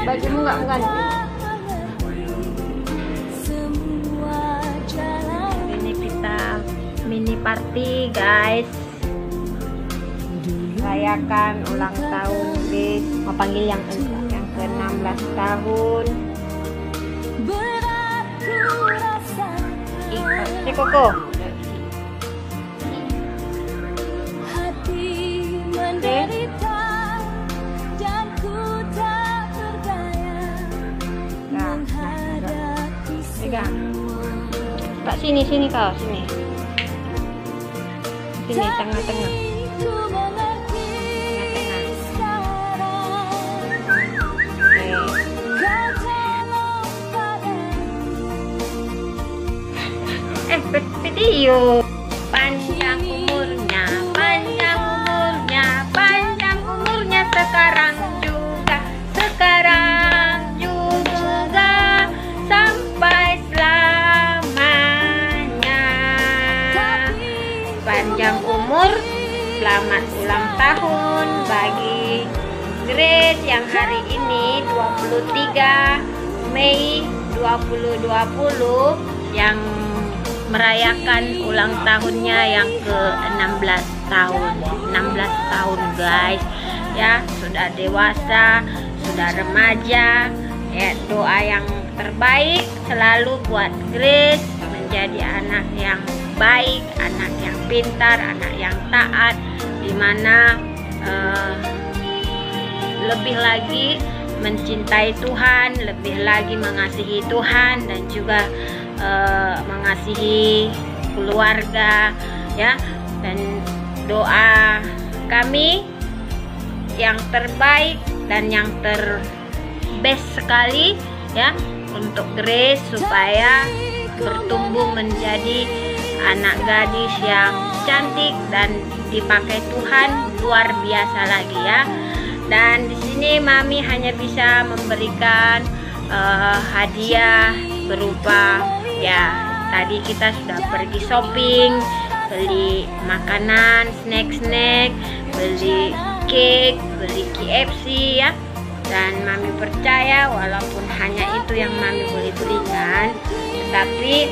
bajumu nggak mengganti. Ini kita mini party guys, rayakan ulang tahun Grace. Mau panggil yang ke-16 tahun. Si Koko. Pegang. Tak sini kau, sini. Sini tengah-tengah. Video. Panjang umurnya, panjang umurnya, panjang umurnya sekarang juga sampai selamanya. Panjang umur, selamat ulang tahun bagi Grace yang hari ini 23 Mei 2020 yang merayakan ulang tahunnya yang ke-16 tahun. 16 tahun guys ya, sudah dewasa, sudah remaja ya. Doa yang terbaik selalu buat Grace menjadi anak yang baik, anak yang pintar, anak yang taat, dimana lebih lagi mencintai Tuhan, lebih lagi mengasihi Tuhan, dan juga mengasihi keluarga ya. Dan doa kami yang terbaik dan yang terbest sekali ya untuk Grace, supaya bertumbuh menjadi anak gadis yang cantik dan dipakai Tuhan luar biasa lagi ya. Dan di sini Mami hanya bisa memberikan hadiah berupa ya, tadi kita sudah pergi shopping, beli makanan, snack, beli cake, beli KFC ya. Dan Mami percaya walaupun hanya itu yang Mami boleh berikan, tetapi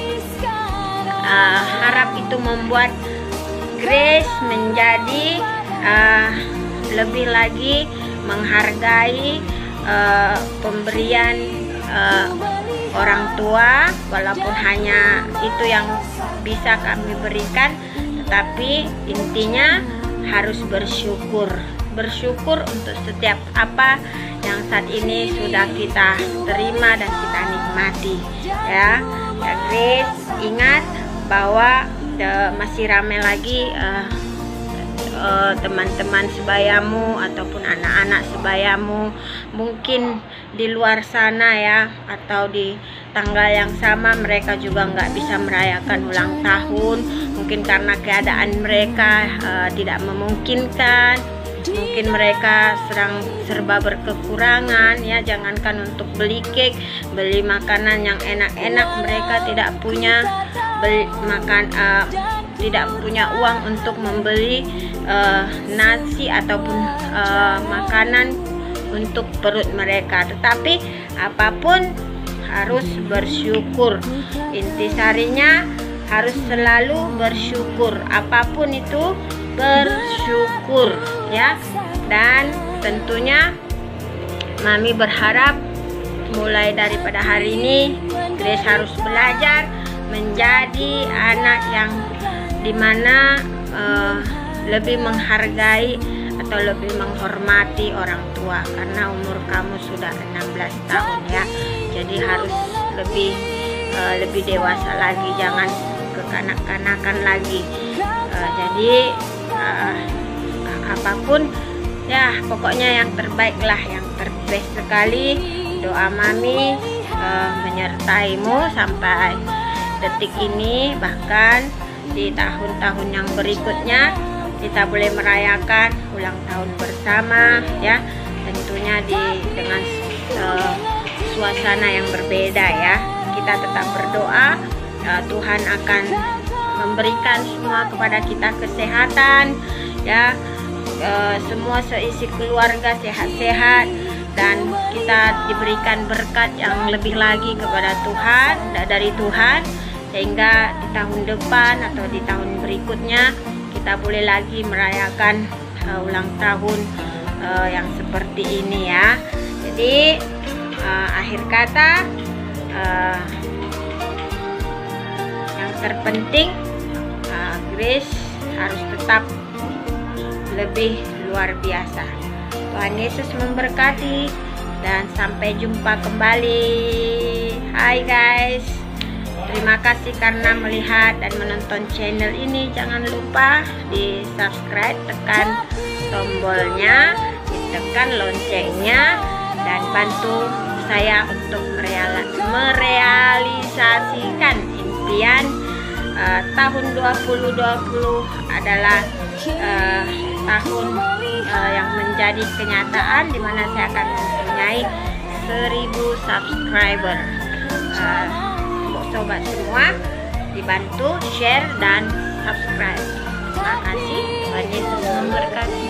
harap itu membuat Grace menjadi lebih lagi menghargai pemberian orang tua, walaupun hanya itu yang bisa kami berikan, tetapi intinya harus bersyukur untuk setiap apa yang saat ini sudah kita terima dan kita nikmati ya. Grace ingat bahwa masih ramai lagi teman-teman sebayamu ataupun anak-anak sebayamu mungkin di luar sana ya, atau di tanggal yang sama mereka juga nggak bisa merayakan ulang tahun, mungkin karena keadaan mereka tidak memungkinkan, mungkin mereka serba berkekurangan ya. Jangankan untuk beli cake, beli makanan yang enak-enak, mereka tidak punya tidak punya uang untuk membeli nasi ataupun makanan untuk perut mereka. Tetapi apapun harus bersyukur. Intisarinya harus selalu bersyukur, apapun itu bersyukur ya. Dan tentunya Mami berharap mulai daripada hari ini Grace harus belajar menjadi anak yang dimana lebih menghargai atau lebih menghormati orang tua, karena umur kamu sudah 16 tahun ya. Jadi harus lebih dewasa lagi, jangan kekanak-kanakan lagi. Jadi apapun ya, pokoknya yang terbaik lah, yang terbest sekali. Doa Mami menyertaimu sampai detik ini, bahkan di tahun-tahun yang berikutnya kita boleh merayakan ulang tahun bersama ya, tentunya dengan suasana yang berbeda ya. Kita tetap berdoa, Tuhan akan memberikan semua kepada kita kesehatan ya, semua seisi keluarga sehat-sehat, dan kita diberikan berkat yang lebih lagi kepada Tuhan, dari Tuhan, sehingga di tahun depan atau di tahun berikutnya kita boleh lagi merayakan ulang tahun yang seperti ini ya. Jadi akhir kata, yang terpenting Grace harus tetap lebih luar biasa. Tuhan Yesus memberkati dan sampai jumpa kembali. Hai guys, terima kasih karena melihat dan menonton channel ini. Jangan lupa di subscribe, tekan tombolnya, ditekan loncengnya, dan bantu saya untuk merealisasikan impian tahun 2020 adalah tahun yang menjadi kenyataan, di mana saya akan mempunyai 1000 subscriber. Sobat semua, dibantu share dan subscribe. Terima kasih. Tuhan Yesus memberkati.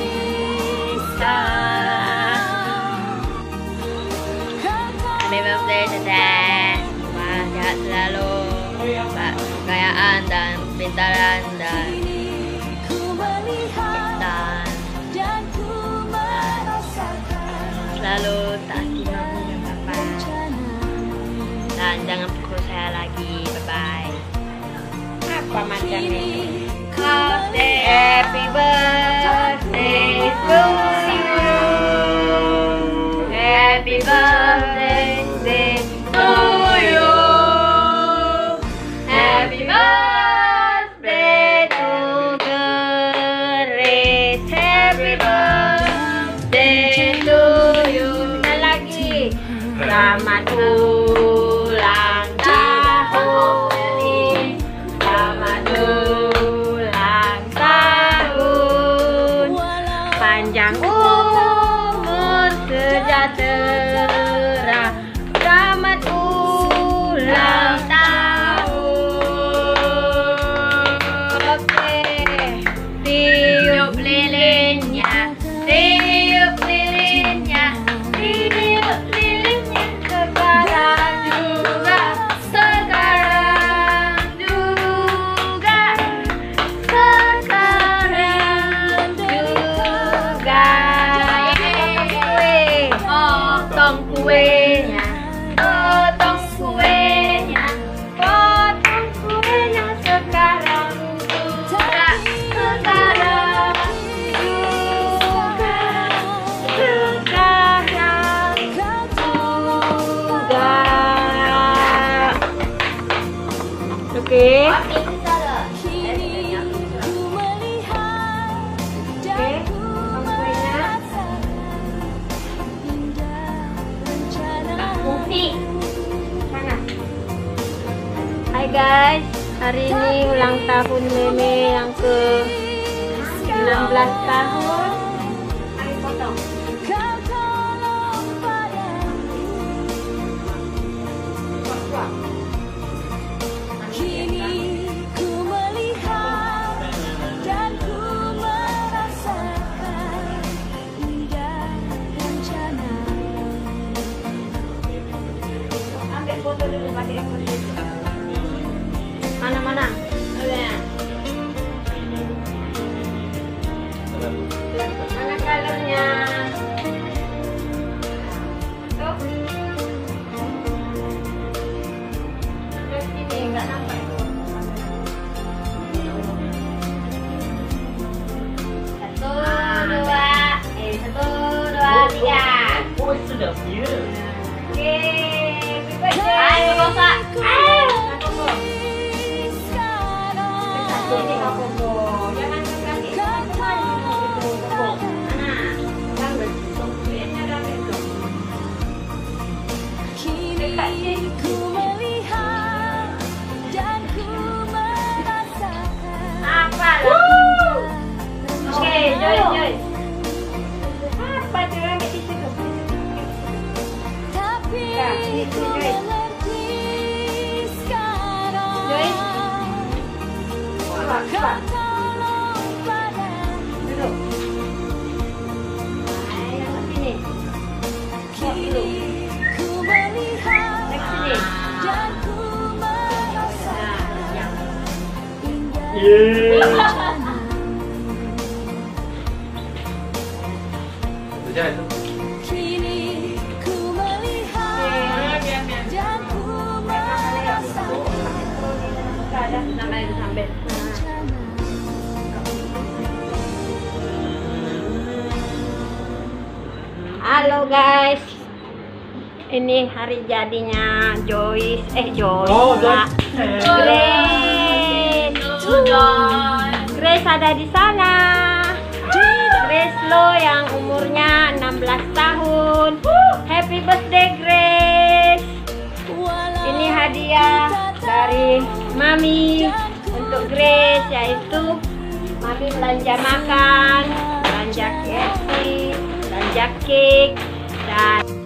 Happy birthday Teteh, semoga sehat selalu, kekayaan dan pintaran dan selalu taati mama dan papa, dan jangan pukul saya lagi. Bye bye. Apa macam ini? Happy birthday to you. Happy birthday to you. Happy birthday to Grace. Happy birthday to you. Sekali lagi. Selamat ulang tahun. Selamat ulang tahun. Panjang umur sejahtera. Selamat ulang tahun. Oke. Tiup lilinnya. Tiup lilinnya. Tiup lilinnya. Sekarang juga. Sekarang juga. Sekarang juga. Potong kuenya. Potong kuenya. Potong kuenya. Sekarang juga. Sekarang juga. Sekarang juga. Oke. Hai guys, hari ini ulang tahun Meme yang ke 16 tahun. Ayo potong. Ambil foto dulu pakai ekor. Mana? Mana colornya? Tuh. Terus ini enggak nampak. Satu, dua, tiga. Oh, sedapnya. Oke, Ayo Bosa. ini Kak Bobo. Jangan kasih teman-teman gitu, Bobo. Mana? Jangan tungguinnya dan itu. Dekat sini. Apa lah? Oke, Joy. Apa tuh yang di situ? Ya, itu Joy. Sudah itu. Halo guys, ini hari jadinya Joyce, Oh, Pak. Grace ada di sana. Grace lo yang umurnya 16 tahun. Happy birthday Grace. Ini hadiah dari Mami untuk Grace, yaitu Mami belanja makan, belanja KFC, belanja cake, dan